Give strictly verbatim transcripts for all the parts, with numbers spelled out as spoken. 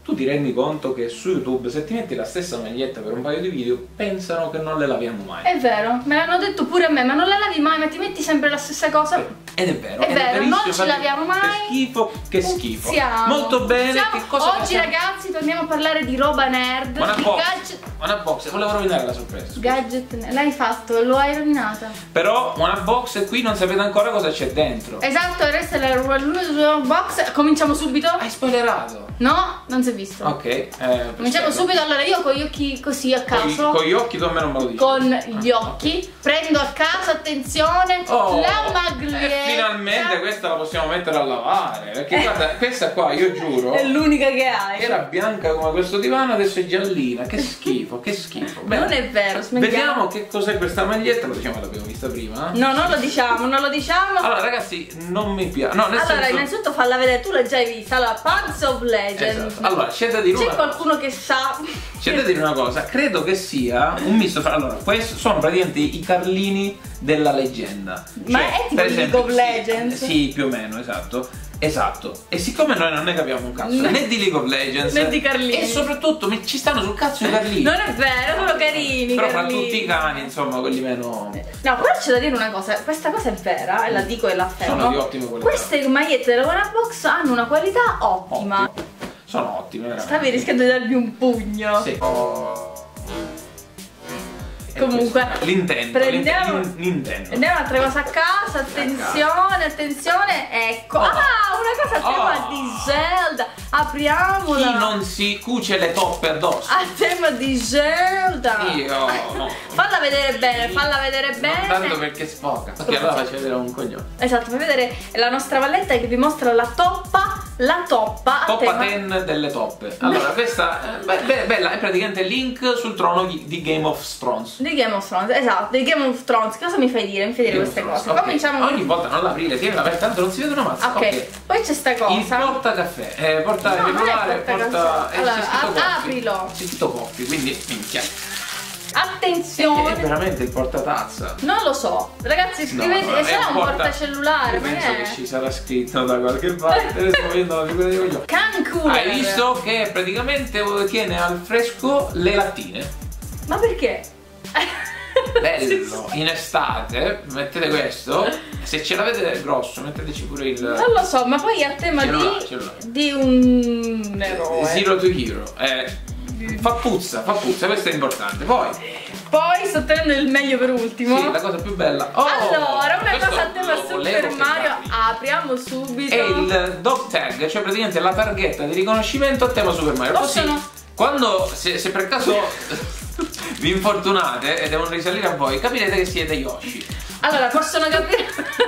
tu ti rendi conto che su YouTube se ti metti la stessa maglietta per un paio di video pensano che non le laviamo mai. È vero, me l'hanno detto pure a me, ma non la lavi mai, ma ti metti sempre la stessa cosa. Ed è vero, è ed vero, è non ci laviamo mai. Che schifo, che schifo. Puzziamo, Molto bene, puzziamo. che cosa Oggi facciamo? ragazzi torniamo a parlare di roba nerd, One di box, gadget. One box, volevo rovinare la sorpresa. Scusa. Gadget, l'hai fatto, lo hai rovinata. Però One box e qui non sapete ancora cosa c'è dentro. Esatto, adesso è l'unico box, cominciamo subito. Hai spoilerato. No, non si è visto. Ok, eh, cominciamo subito. Allora io con gli occhi così a caso. Con gli occhi tu a me non me lo dici. Con gli occhi prendo a caso, attenzione, oh, la maglietta. E finalmente questa la possiamo mettere a lavare. Perché eh. guarda, questa qua io giuro è l'unica che hai. Era bianca come questo divano, adesso è giallina. Che schifo, che schifo. Beh, non è vero, smettiamo. Vediamo che cos'è questa maglietta. Lo diciamo, l'abbiamo vista prima. No, non lo diciamo, non lo diciamo. Allora ragazzi, non mi piace. No, nel allora, senso... innanzitutto falla vedere, tu l'hai già vista. Allora, Paths of Legend. Esatto. Allora, c'è da dire C'è qualcuno che sa. C'è da dire una cosa, credo che sia un misto fra. Allora, questi sono praticamente i Carlini della leggenda. Ma cioè, è tipo per esempio, League of Legends? Sì, sì, più o meno, esatto. Esatto. E siccome noi non ne capiamo un cazzo, né, né di League of Legends né di Carlini. E soprattutto ci stanno sul cazzo i Carlini. Non è vero, sono carini. Però Carlini. fra tutti i cani, insomma, quelli meno. No, però c'è da dire una cosa, questa cosa è vera, e la dico e la affermo. Sono di ottima qualità. Queste magliette della One Box hanno una qualità ottima. Ottimo. Sono ottime, veramente. Stavi rischiando di dargli un pugno. Sì. Oh. Comunque Nintendo, prendiamo Nintendo. Prendiamo un'altra cosa a casa, attenzione, attenzione, ecco. Oh. Ah, una cosa a tema oh. di Zelda. Apriamola. Chi non si cuce le toppe addosso? A tema di Zelda. Io no. Falla vedere bene, falla vedere bene. Non tanto perché sfoca. Perché allora faccio vedere un coglione. Esatto, fai vedere la nostra valletta che vi mostra la toppa. La toppa Toppa ten delle toppe. Allora questa è bella, è praticamente Link sul trono di Game of Thrones. Di Game of Thrones, esatto, di Game of Thrones. Cosa mi fai dire? Mi fai dire Game queste cose. Okay. Cominciamo. Ogni volta non l'aprire, tienila aperta, tanto non si vede una mazza. Ok, okay. Poi c'è sta cosa. Il porta caffè, eh, porta no, regolare, porta. Eh, allora, aprilo. C'è scritto coffee, quindi minchia. Attenzione! È veramente il portatazza. Non lo so. Ragazzi, scrivete, no, sarà un, un portacellulare. Io penso è... che ci sarà scritto da qualche parte. Adesso vedendo la figura di coglione. Can cooler. Hai visto che praticamente tiene al fresco le lattine. Ma perché? Bello, in estate mettete questo. Se ce l'avete grosso, metteteci pure il. Non lo so, ma poi a tema di, di un eroe. Zero to Hero. Eh, Fa puzza, fa puzza, questo è importante. Poi Poi sto tenendo il meglio per ultimo. Sì, la cosa più bella. Oh, allora, una cosa a tema Super Mario. Apriamo subito. È il dog tag, cioè praticamente la targhetta di riconoscimento a tema Super Mario. Possono... Così, quando, se, se per caso vi infortunate e devono risalire a voi, capirete che siete Yoshi. Allora, possono capire...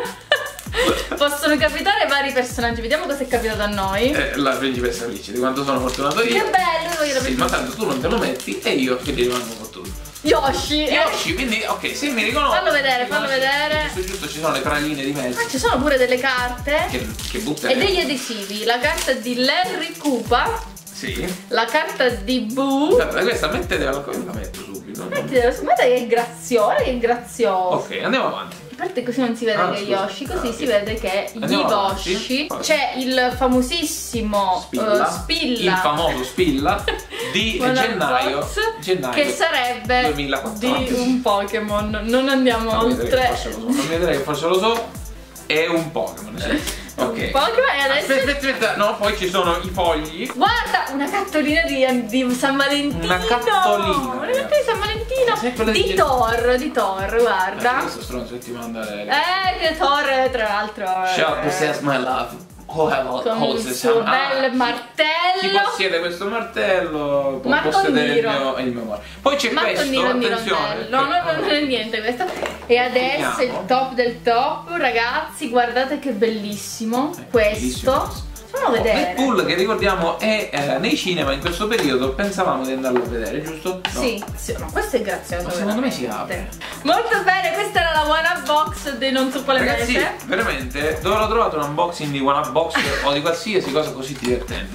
Possono capitare vari personaggi. Vediamo cosa è capitato a noi. eh, La principessa Peach, di quanto sono fortunato io. Che bello, io sì, ma tanto tu non te lo metti e io che ti rimango fottuto. Yoshi Yoshi, quindi ok, se mi riconosco. Fallo vedere, fallo vedere. Giusto, giusto, ci sono le praline di mezzo. Ah, ci sono pure delle carte Che, che buttano. e degli adesivi. La carta di Larry Koopa. Sì. La carta di Boo. Aspetta, questa mettete alla cosa, la metto subito. Mettete, guarda che graziosa, che graziosa. Ok, andiamo avanti. A parte così non si vede ah, che è scusa. Yoshi, così ah, si vede che è Yoshi. C'è il famosissimo Spilla, uh, Spilla. il famoso Spilla di gennaio, gennaio che sarebbe duemilaquattordici. di un Pokémon. Non andiamo non oltre. So. Non mi vedrei che forse lo so. È un Pokémon, sì. Ok. Un Pokémon e adesso. Aspetta, aspetta, aspetta, no, poi ci sono i fogli. Guarda, una cartolina di, di San Valentino. Una cartolina. Una cartolina di San Valentino. Di, di Thor, di Thor, guarda. Eh, questo stronzo che ti manda le... Eh, che Thor, tra l'altro. Shall possess my love. Oh, con il suo bel ah, martello. Chi possiede questo martello può Marco possedere il Niro. mio, il mio martello. Poi c'è questo, Niro, attenzione. No, no, no, non è niente questo. E adesso il top del top, ragazzi, guardate che bellissimo. Eh, questo. bellissimo. Facciamo vedere. Deadpool, che ricordiamo è eh, nei cinema in questo periodo, pensavamo di andarlo a vedere, giusto? No. Sì, sì, no, questo è grazioso. Ma secondo me si apre. Molto bene, questa era la One Up Box dei non so quale Ragazzi, mese. veramente, dove l'ho trovato un unboxing di One Up Box o di qualsiasi cosa così divertente?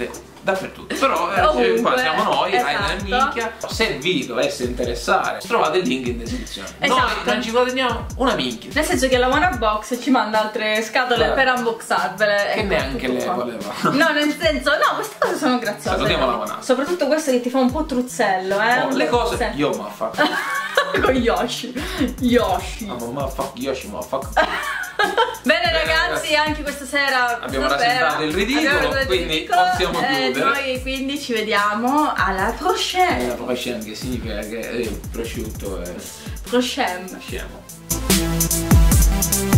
dappertutto. Però eh, Ovunque, qua siamo noi, esatto. Raina e Minchia. Se vi dovesse interessare, trovate il link in descrizione. Esatto. Noi non ci guadagniamo una minchia. Nel senso che la Wanna Box ci manda altre scatole Guarda, per unboxarvele. che ecco, neanche tutto le qua. voleva. No, nel senso, no, queste cose sono graziose. Salutiamo la Wanna. Soprattutto questo che ti fa un po' truzzello, eh. Oh, le cose. Io ma fa. Con Yoshi. Yoshi. Ma fuck Yoshi, ma fuck. Bene ragazzi, anche questa sera abbiamo davvero, rasentato il ridicolo, abbiamo rasentato il quindi ridicolo, possiamo eh, chiudere. Noi quindi ci vediamo alla prochaine. La prochaine che significa che eh, prosciutto è Prochaine. scemo.